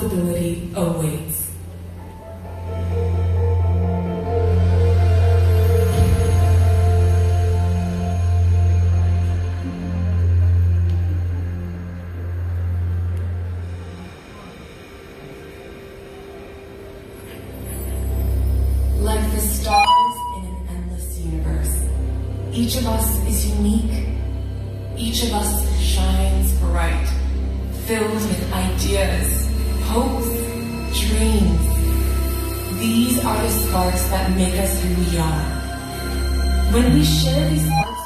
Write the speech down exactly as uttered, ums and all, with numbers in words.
possibility awaits. Like the stars in an endless universe, each of us is unique. Each of us shines bright, filled with ideas, hopes, dreams. These are the sparks that make us who we are. When we share these sparks